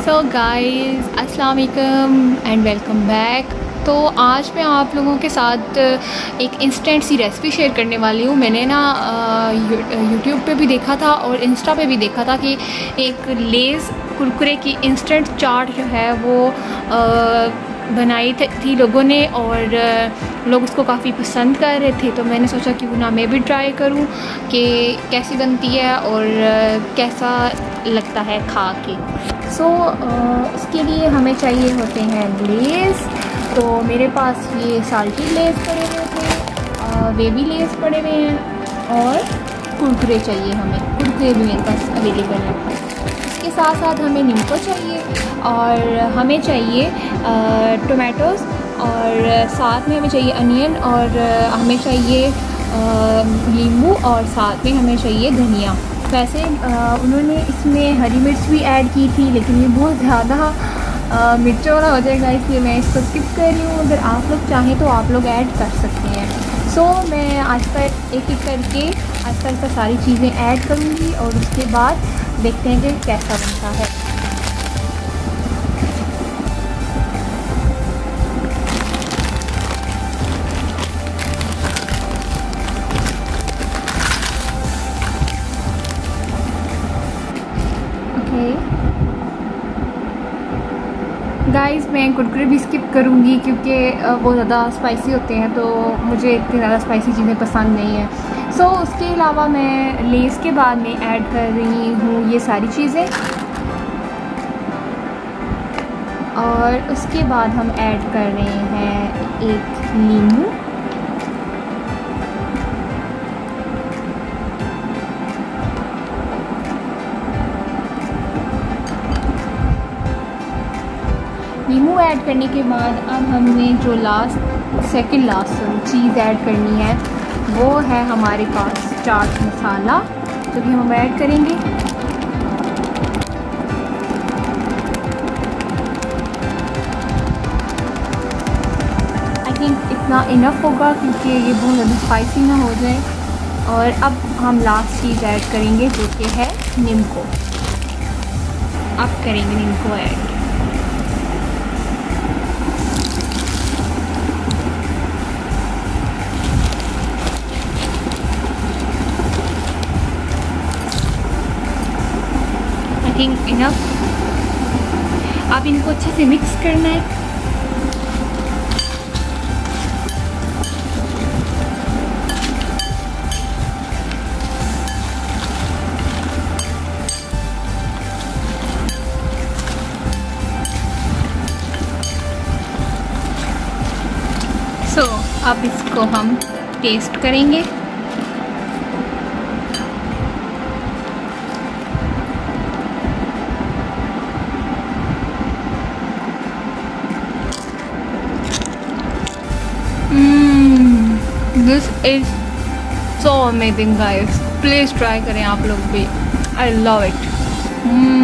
So guys अस्सलाम वालेकुम and welcome back. तो आज मैं आप लोगों के साथ एक इंस्टेंट सी रेसिपी शेयर करने वाली हूँ। मैंने ना यूट्यूब पे भी देखा था और इंस्टा पे भी देखा था कि एक लेज़ कुरकुरे की इंस्टेंट चाट जो है वो बनाई थी लोगों ने और लोग उसको काफ़ी पसंद कर रहे थे। तो मैंने सोचा कि ना मैं भी ट्राई करूं कि कैसी बनती है और कैसा लगता है खा के। इसके लिए हमें चाहिए होते हैं लेज़। तो मेरे पास ये साल्टी लेज़ पड़े हुए थे, बेबी लेज़ पड़े हुए हैं और कुरकुरे चाहिए हमें। कुरकुरे भी मेरे पास अवेलेबल है। इसके साथ साथ हमें नींबू चाहिए और हमें चाहिए टोमेटोज़ और साथ में हमें चाहिए अनियन और हमें चाहिए नींबू और साथ में हमें चाहिए धनिया। वैसे उन्होंने इसमें हरी मिर्च भी ऐड की थी, लेकिन ये बहुत ज़्यादा मिर्चों वाला हो जाएगा, इसलिए मैं इसको स्किप कर रही हूँ। अगर आप लोग चाहें तो आप लोग ऐड कर सकते हैं। मैं आहिस्ता एक एक करके आहिस्ता सारी चीज़ें ऐड करूँगी और उसके बाद देखते हैं कि कैसा बनता है। गाइस मैं कुरकुरे भी स्किप करूँगी क्योंकि वो ज़्यादा स्पाइसी होते हैं, तो मुझे इतनी ज़्यादा स्पाइसी चीज़ें पसंद नहीं हैं। उसके अलावा मैं लेज़ के बाद में ऐड कर रही हूँ ये सारी चीज़ें और उसके बाद हम ऐड कर रहे हैं एक नींबू, नींबू ऐड करने के बाद अब हमने जो सेकंड लास्ट चीज़ ऐड करनी है वो है हमारे पास चाट मसाला, जो कि हम ऐड करेंगे। आई थिंक इतना इनफ होगा क्योंकि ये बहुत ज़्यादा स्पाइसी ना हो जाए। और अब हम लास्ट चीज़ ऐड करेंगे जो कि है नींबू। अब करेंगे नींबू ऐड। इनफ। अब इनको अच्छे से मिक्स करना है। अब इसको हम टेस्ट करेंगे। This is so amazing guys, please try करें आप लोग भी। I love it.